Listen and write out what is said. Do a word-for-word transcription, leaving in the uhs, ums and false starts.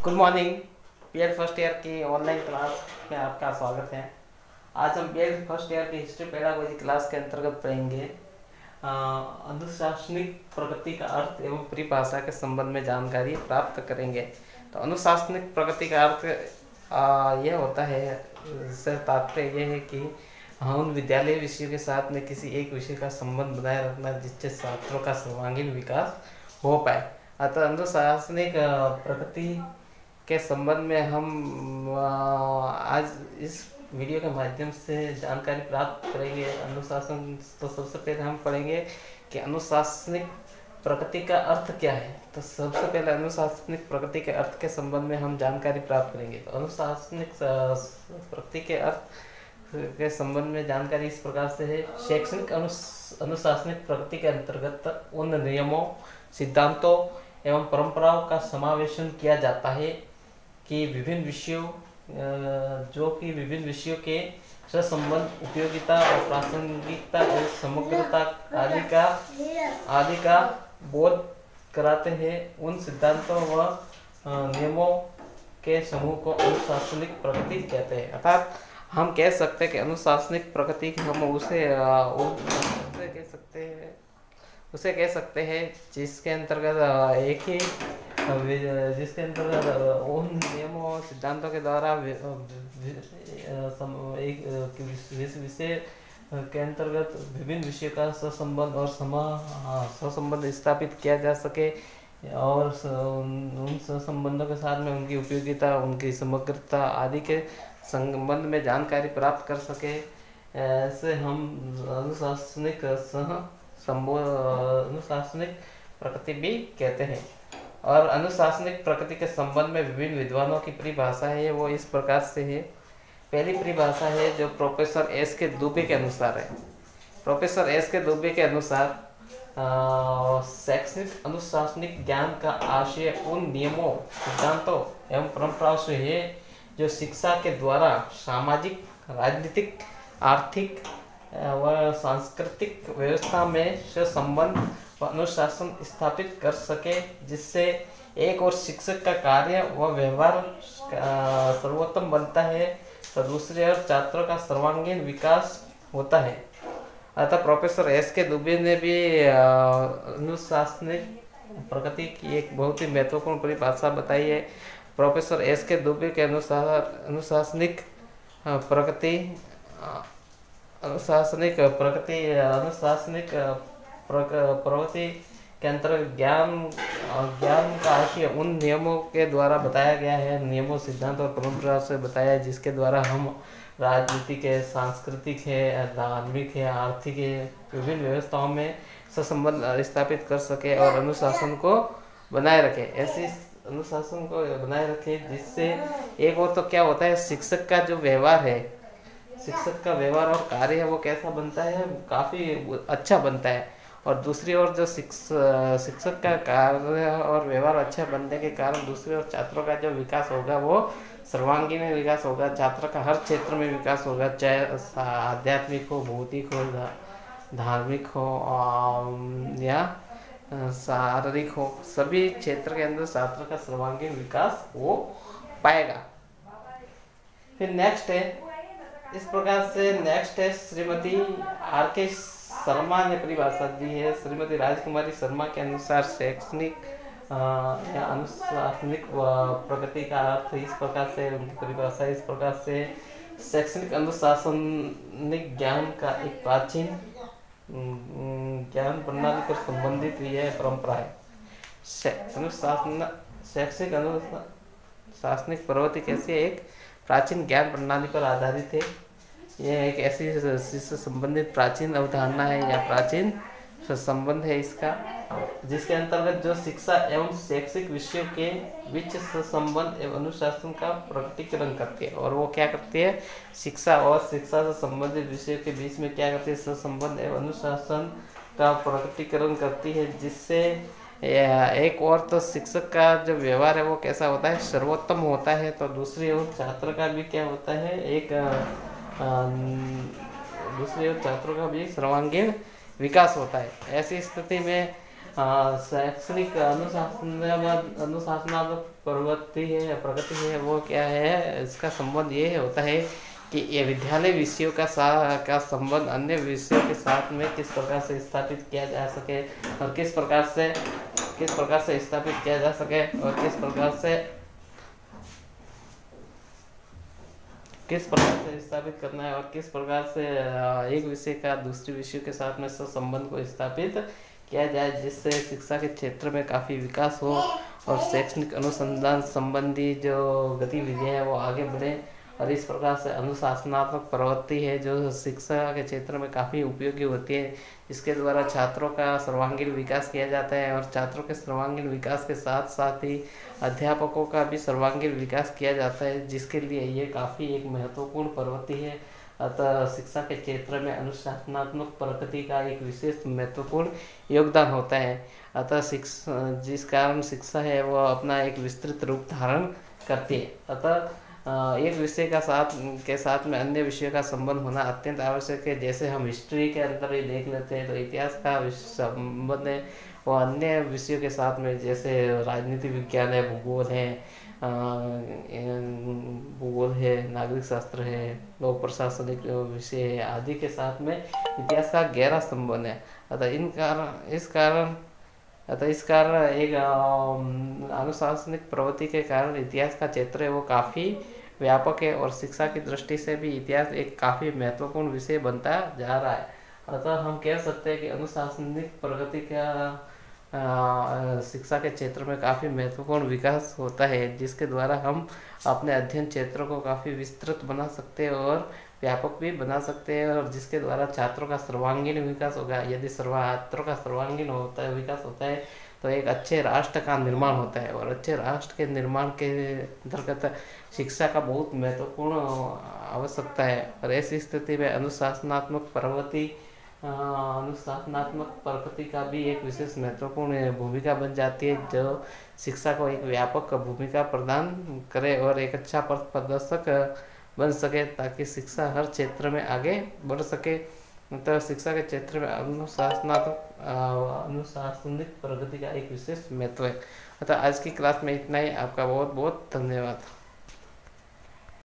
Good morning. BEd first year की online class में आपका स्वागत है। आज हम बीएड फर्स्ट ईयर की हिस्ट्री पेडागोजी क्लास के अंतर्गत पढ़ेंगे अ, अनुशासनिक प्रगति का अर्थ एवं परिभाषा के संबंध में जानकारी प्राप्त करेंगे। तो अनुशासनिक प्रगति का अर्थ अ, यह होता है, इससे तात्पर्य यह है कि हाँ, उन विद्यालय विषयों के साथ में किसी एक विषय का संबंध बनाए रखना जिससे छात्रों का सर्वांगीण विकास हो पाए। अतः अनुशासनिक अ, प्रगति के संबंध में हम आ, आज इस वीडियो के माध्यम से जानकारी प्राप्त करेंगे। अनुशासन, तो सबसे पहले हम पढ़ेंगे कि अनुशासनिक प्रगति का अर्थ क्या है। तो सबसे पहले अनुशासनिक प्रगति के अर्थ के संबंध में हम जानकारी प्राप्त करेंगे। तो अनुशासनिक प्रगति के अर्थ के संबंध में जानकारी इस प्रकार से है। शैक्षणिक अनुशासनिक प्रगति के अंतर्गत उन नियमों, सिद्धांतों एवं परंपराओं का समावेशन किया जाता है कि विभिन्न विषयों जो कि विभिन्न विषयों के सहसंबंध, उपयोगिता और प्रासंगिकता और समग्रता आदि का आदि का बोध कराते हैं। उन सिद्धांतों व नियमों के समूह को अनुशासनिक प्रगति कहते हैं। अर्थात हम कह सकते हैं कि अनुशासनिक प्रगति हम उसे उसे कह सकते हैं उसे कह सकते हैं जिसके अंतर्गत एक ही जिसके अंतर्गत उन नियमों और सिद्धांतों के द्वारा एक विषय के अंतर्गत विभिन्न विषयों का सहसंबंध और समा सहसंबंध स्थापित किया जा सके और उन सहसंबंधों के साथ में उनकी उपयोगिता, उनकी समग्रता आदि के संबंध में जानकारी प्राप्त कर सके। ऐसे हम अनुशासनिक सह अनुशासनिक प्रकृति भी कहते हैं। और अनुशासनिक प्रकृति के संबंध में विभिन्न विद्वानों की परिभाषा है, वो इस प्रकार से है। पहली परिभाषा है जो प्रोफेसर एस के दुबे के अनुसार है। प्रोफेसर एस के दुबे के अनुसार शैक्षणिक अनुशासनिक ज्ञान का आशय उन नियमों, सिद्धांतों एवं परंपराओं से है जो शिक्षा के द्वारा सामाजिक, राजनीतिक, आर्थिक व सांस्कृतिक व्यवस्था में संबंध व अनुशासन स्थापित कर सके, जिससे एक और शिक्षक का कार्य व व्यवहार सर्वोत्तम बनता है तो दूसरी ओर छात्रों का सर्वांगीण विकास होता है। अतः प्रोफेसर एस के दुबे ने भी अनुशासनिक प्रगति की एक बहुत ही महत्वपूर्ण परिभाषा बताई है। प्रोफेसर एस के दुबे के अनुसार अनुशासनिक प्रगति अनुशासनिक प्रगति अनुशासनिक प्रगति के अंतर्गत ज्ञान ज्ञान का आशय उन नियमों के द्वारा बताया गया है, नियमों, सिद्धांत और परंपरा से बताया है जिसके द्वारा हम राजनीतिक है, सांस्कृतिक है, धार्मिक है, आर्थिक है, विभिन्न व्यवस्थाओं में सहसंबंध स्थापित कर सके और अनुशासन को बनाए रखे। ऐसी अनुशासन को बनाए रखे जिससे एक और तो क्या होता है, शिक्षक का जो व्यवहार है, शिक्षक का व्यवहार और कार्य है वो कैसा बनता है, काफ़ी अच्छा बनता है। और दूसरी ओर जो शिक्षक का कार्य और व्यवहार अच्छा बनने के कारण दूसरी ओर छात्रों का जो विकास होगा वो सर्वांगीण विकास होगा। छात्र का हर क्षेत्र में विकास होगा, चाहे आध्यात्मिक हो, भौतिक हो, धार्मिक हो या शारीरिक हो, सभी क्षेत्र के अंदर छात्र का सर्वांगीण विकास हो पाएगा। फिर नेक्स्ट है, इस प्रकार से नेक्स्ट है श्रीमती आर के शर्मा ने परिभाषा दी है। श्रीमती राजकुमारी शर्मा के अनुसार शैक्षणिक या अनुशासनिक प्रगति का अर्थ इस प्रकार से, उनकी परिभाषा इस प्रकार से, शैक्षणिक अनुशासनिक ज्ञान का एक प्राचीन ज्ञान प्रणाली पर संबंधित यह परंपरा है। अनुशासन शैक्षणिक अनुशासनिक प्रवृत्ति कैसी है, एक प्राचीन ज्ञान प्रणाली पर आधारित है। यह एक ऐसी से संबंधित प्राचीन अवधारणा है या प्राचीन संबंध है इसका, जिसके अंतर्गत जो शिक्षा एवं शैक्षिक विषयों के बीच संबंध एवं अनुशासन का प्रकटीकरण करती है। और वो क्या करती है, शिक्षा और शिक्षा से संबंधित विषयों के बीच में क्या करती है, संबंध एवं अनुशासन का प्रकटीकरण करती है, जिससे एक और तो शिक्षक का जो व्यवहार है वो कैसा होता है, सर्वोत्तम होता है, तो दूसरी ओर छात्र का भी क्या होता है, एक दूसरी ओर छात्रों का भी सर्वांगीण विकास होता है। ऐसी स्थिति में शैक्षणिक अनुशासन अनुशासनात्मक प्रवृत्ति है प्रगति है वो क्या है, इसका संबंध ये होता है कि ये विद्यालय विषयों का सा का संबंध अन्य विषयों के साथ में किस प्रकार से स्थापित किया जा सके और किस प्रकार से किस प्रकार से स्थापित किया जा सके और किस प्रकार से किस प्रकार से स्थापित करना है और किस प्रकार से एक विषय का दूसरे विषय के साथ में संबंध को स्थापित किया जाए, जिससे शिक्षा के क्षेत्र में काफ़ी विकास हो और शैक्षणिक अनुसंधान संबंधी जो गतिविधियाँ हैं वो आगे बढ़े। और इस प्रकार से अनुशासनात्मक प्रवृत्ति है जो शिक्षा के क्षेत्र में काफ़ी उपयोगी होती है, इसके द्वारा छात्रों का सर्वांगीण विकास किया जाता है और छात्रों के सर्वांगीण विकास के साथ साथ ही अध्यापकों का भी सर्वांगीण विकास किया जाता है, जिसके लिए ये काफ़ी एक महत्वपूर्ण प्रवृत्ति है। अतः शिक्षा के क्षेत्र में अनुशासनात्मक प्रगति का एक विशेष महत्वपूर्ण योगदान होता है। अतः शिक्षा जिस कारण शिक्षा है वह अपना एक विस्तृत रूप धारण करती है। अतः एक विषय का साथ के साथ में अन्य विषयों का संबंध होना अत्यंत आवश्यक है। जैसे हम हिस्ट्री के अंदर ही देख लेते हैं तो इतिहास का संबंध है वो अन्य विषयों के साथ में, जैसे राजनीति विज्ञान है, भूगोल है, भूगोल है, नागरिक शास्त्र है, लोक प्रशासनिक विषय है आदि के साथ में इतिहास का गहरा संबंध है। अतः इन कारण इस कारण अतः इस कारण एक अनुशासनिक प्रवृत्ति के कारण इतिहास का क्षेत्र है वो काफ़ी व्यापक है और शिक्षा की दृष्टि से भी इतिहास एक काफ़ी महत्वपूर्ण विषय बनता जा रहा है। अतः हम कह सकते हैं कि अनुशासनिक प्रगति का शिक्षा के क्षेत्र में काफ़ी महत्वपूर्ण विकास होता है, जिसके द्वारा हम अपने अध्ययन क्षेत्रों को काफ़ी विस्तृत बना सकते हैं और व्यापक भी बना सकते हैं और जिसके द्वारा छात्रों का सर्वांगीण विकास होगा। यदि छात्रों का सर्वांगीण होता है विकास होता है तो एक अच्छे राष्ट्र का निर्माण होता है और अच्छे राष्ट्र के निर्माण के अंतर्गत शिक्षा का बहुत महत्वपूर्ण आवश्यकता है। और ऐसी स्थिति में अनुशासनात्मक प्रवृत्ति अनुशासनात्मक प्रकृति का भी एक विशेष महत्वपूर्ण भूमिका बन जाती है, जो शिक्षा को एक व्यापक भूमिका प्रदान करे और एक अच्छा पथ प्रदर्शक बन सके, ताकि शिक्षा हर क्षेत्र में आगे बढ़ सके। मतलब शिक्षा के क्षेत्र में अनुशासनात्मक अनुशासनिक प्रगति का एक विशेष महत्व है। अतः आज की क्लास में इतना ही। आपका बहुत बहुत धन्यवाद।